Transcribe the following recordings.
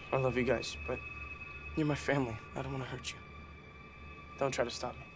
I love you guys, but you're my family. I don't want to hurt you. Don't try to stop me.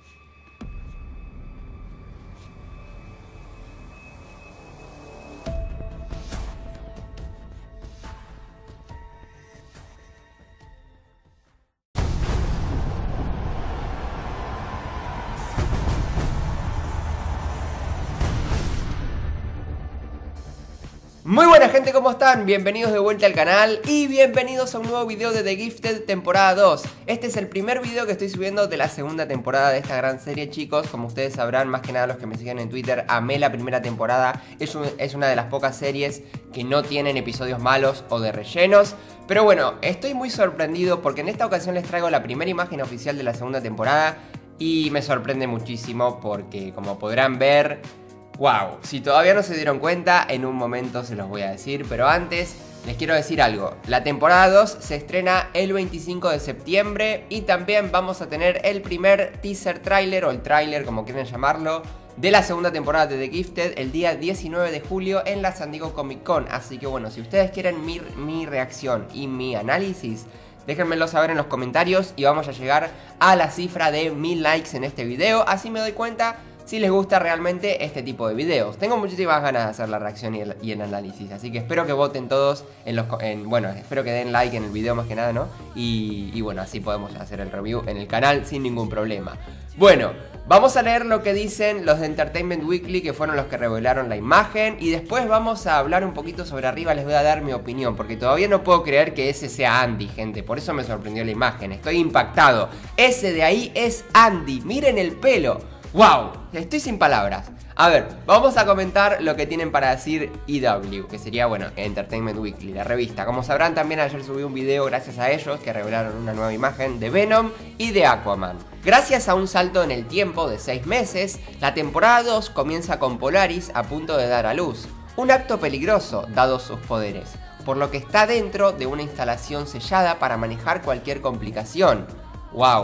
Muy buena gente, ¿cómo están? Bienvenidos de vuelta al canal y bienvenidos a un nuevo video de The Gifted temporada 2. Este es el primer video que estoy subiendo de la segunda temporada de esta gran serie, chicos. Como ustedes sabrán, más que nada los que me siguen en Twitter, amé la primera temporada. Es una de las pocas series que no tienen episodios malos o de rellenos. Pero bueno, estoy muy sorprendido porque en esta ocasión les traigo la primera imagen oficial de la segunda temporada. Y me sorprende muchísimo porque, como podrán ver, wow, si todavía no se dieron cuenta, en un momento se los voy a decir, pero antes les quiero decir algo. La temporada 2 se estrena el 25 de septiembre y también vamos a tener el primer teaser trailer, o el trailer como quieren llamarlo, de la segunda temporada de The Gifted el día 19 de julio en la San Diego Comic Con. Así que bueno, si ustedes quieren mi reacción y mi análisis, déjenmelo saber en los comentarios y vamos a llegar a la cifra de 1000 likes en este video. Así me doy cuenta si les gusta realmente este tipo de videos. Tengo muchísimas ganas de hacer la reacción y el análisis, así que espero que voten todos bueno, espero que den like en el video más que nada, ¿no? Y bueno, así podemos hacer el review en el canal sin ningún problema. Bueno, vamos a leer lo que dicen los de Entertainment Weekly, que fueron los que revelaron la imagen, y después vamos a hablar un poquito sobre arriba. Les voy a dar mi opinión, porque todavía no puedo creer que ese sea Andy, gente. Por eso me sorprendió la imagen, estoy impactado. Ese de ahí es Andy, miren el pelo. ¡Wow! Estoy sin palabras. A ver, vamos a comentar lo que tienen para decir EW, que sería, bueno, Entertainment Weekly, la revista. Como sabrán, también ayer subí un video gracias a ellos que revelaron una nueva imagen de Venom y de Aquaman. Gracias a un salto en el tiempo de 6 meses, la temporada 2 comienza con Polaris a punto de dar a luz. Un acto peligroso, dados sus poderes, por lo que está dentro de una instalación sellada para manejar cualquier complicación. ¡Wow!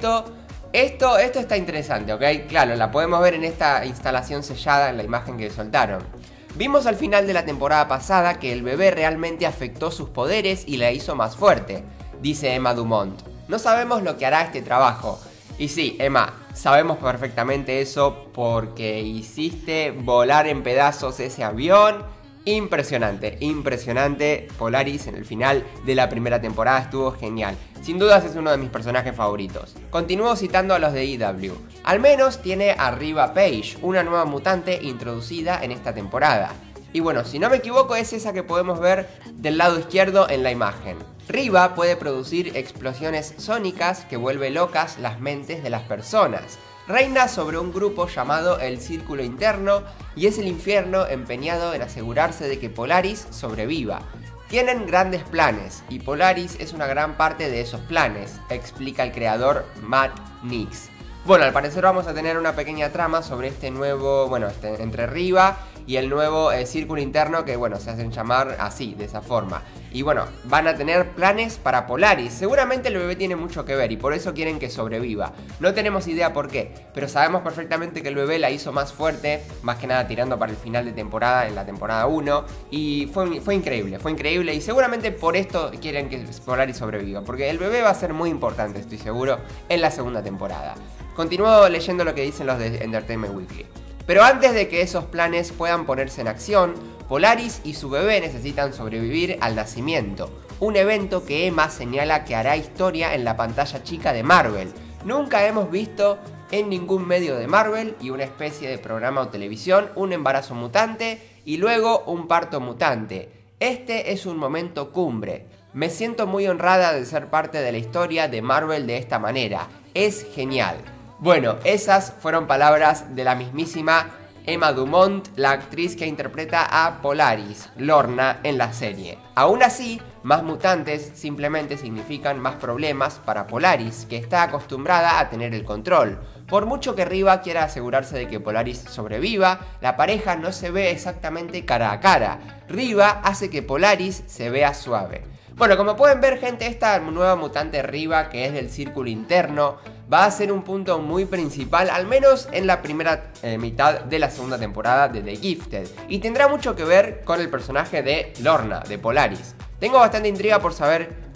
Esto está interesante, ¿ok? Claro, la podemos ver en esta instalación sellada en la imagen que soltaron. Vimos al final de la temporada pasada que el bebé realmente afectó sus poderes y la hizo más fuerte, dice Emma Dumont. No sabemos lo que hará este trabajo. Y sí, Emma, sabemos perfectamente eso porque hiciste volar en pedazos ese avión. Impresionante, impresionante. Polaris en el final de la primera temporada estuvo genial. Sin dudas es uno de mis personajes favoritos. Continúo citando a los de EW. Al menos tiene a Riva Page, una nueva mutante introducida en esta temporada. Y bueno, si no me equivoco es esa que podemos ver del lado izquierdo en la imagen. Riva puede producir explosiones sónicas que vuelve locas las mentes de las personas. Reina sobre un grupo llamado el Círculo Interno y es el infierno empeñado en asegurarse de que Polaris sobreviva. Tienen grandes planes y Polaris es una gran parte de esos planes, explica el creador Matt Nix. Bueno, al parecer vamos a tener una pequeña trama sobre este nuevo, bueno, entre Riva y el nuevo Círculo Interno, que bueno, se hacen llamar así, de esa forma. Y bueno, van a tener planes para Polaris. Seguramente el bebé tiene mucho que ver y por eso quieren que sobreviva. No tenemos idea por qué, pero sabemos perfectamente que el bebé la hizo más fuerte, más que nada tirando para el final de temporada, en la temporada 1. Y fue increíble y seguramente por esto quieren que Polaris sobreviva, porque el bebé va a ser muy importante, estoy seguro, en la segunda temporada. Continúo leyendo lo que dicen los de Entertainment Weekly. Pero antes de que esos planes puedan ponerse en acción, Polaris y su bebé necesitan sobrevivir al nacimiento, un evento que Emma señala que hará historia en la pantalla chica de Marvel. Nunca hemos visto en ningún medio de Marvel y una especie de programa o televisión un embarazo mutante y luego un parto mutante. Este es un momento cumbre. Me siento muy honrada de ser parte de la historia de Marvel de esta manera. Es genial. Bueno, esas fueron palabras de la mismísima Emma Dumont, la actriz que interpreta a Polaris, Lorna, en la serie. Aún así, más mutantes simplemente significan más problemas para Polaris, que está acostumbrada a tener el control. Por mucho que Riva quiera asegurarse de que Polaris sobreviva, la pareja no se ve exactamente cara a cara. Riva hace que Polaris se vea suave. Bueno, como pueden ver, gente, esta nueva mutante Riva, que es del Círculo Interno, va a ser un punto muy principal, al menos en la primera mitad de la segunda temporada de The Gifted, y tendrá mucho que ver con el personaje de Lorna, de Polaris. Tengo bastante intriga por saber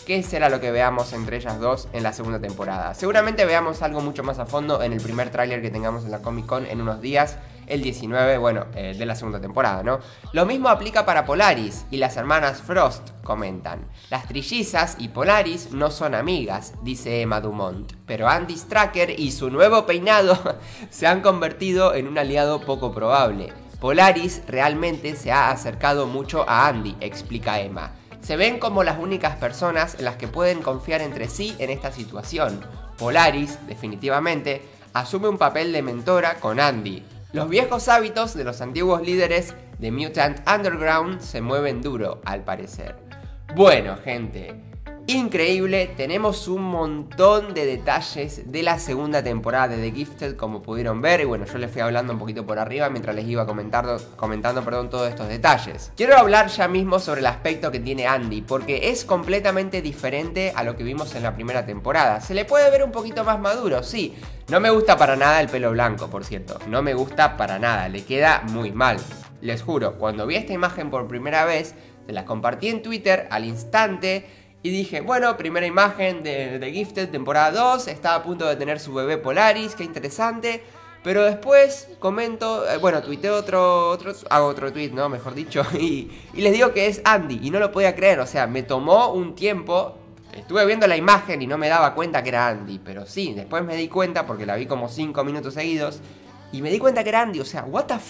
qué será lo que veamos entre ellas dos en la segunda temporada. Seguramente veamos algo mucho más a fondo en el primer tráiler que tengamos en la Comic Con en unos días, el 19, bueno, de la segunda temporada, ¿no? Lo mismo aplica para Polaris y las hermanas Frost, comentan. Las trillizas y Polaris no son amigas, dice Emma Dumont, pero Andy Stracker y su nuevo peinado se han convertido en un aliado poco probable. Polaris realmente se ha acercado mucho a Andy, explica Emma. Se ven como las únicas personas en las que pueden confiar entre sí en esta situación. Polaris, definitivamente, asume un papel de mentora con Andy. Los viejos hábitos de los antiguos líderes de Mutant Underground se mueven duro, al parecer. Bueno, gente, increíble, tenemos un montón de detalles de la segunda temporada de The Gifted, como pudieron ver, y bueno, yo les fui hablando un poquito por arriba mientras les iba comentando todos estos detalles. Quiero hablar ya mismo sobre el aspecto que tiene Andy, porque es completamente diferente a lo que vimos en la primera temporada. Se le puede ver un poquito más maduro, sí. No me gusta para nada el pelo blanco, por cierto, no me gusta para nada, le queda muy mal. Les juro, cuando vi esta imagen por primera vez, se las compartí en Twitter al instante y dije, bueno, primera imagen de The Gifted temporada 2, está a punto de tener su bebé Polaris, qué interesante. Pero después comento, tuiteo hago otro tweet, ¿no? Mejor dicho, y les digo que es Andy y no lo podía creer, o sea, me tomó un tiempo. Estuve viendo la imagen y no me daba cuenta que era Andy, pero sí, después me di cuenta porque la vi como 5 minutos seguidos y me di cuenta que era Andy, o sea, what the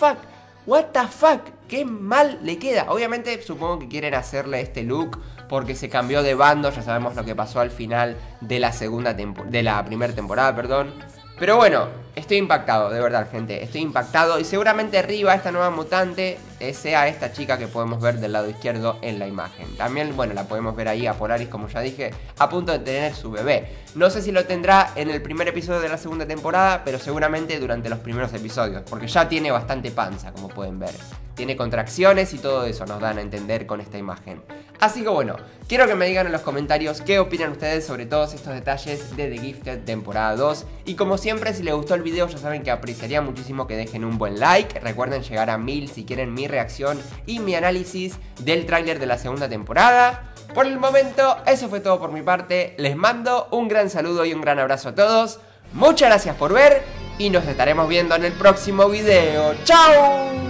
fuck, qué mal le queda. Obviamente supongo que quieren hacerle este look porque se cambió de bando, ya sabemos lo que pasó al final de la primera temporada, perdón. Pero bueno, estoy impactado, de verdad, gente, estoy impactado. Y seguramente Riva, esta nueva mutante, sea esta chica que podemos ver del lado izquierdo en la imagen. También, bueno, la podemos ver ahí a Polaris, como ya dije, a punto de tener su bebé. No sé si lo tendrá en el primer episodio de la segunda temporada, pero seguramente durante los primeros episodios, porque ya tiene bastante panza, como pueden ver. Tiene contracciones y todo eso nos dan a entender con esta imagen. Así que bueno, quiero que me digan en los comentarios qué opinan ustedes sobre todos estos detalles de The Gifted temporada 2. Y como siempre, si les gustó el video, ya saben que apreciaría muchísimo que dejen un buen like. Recuerden llegar a 1000 si quieren mi reacción y mi análisis del tráiler de la segunda temporada. Por el momento, eso fue todo por mi parte. Les mando un gran saludo y un gran abrazo a todos. Muchas gracias por ver y nos estaremos viendo en el próximo video. ¡Chao!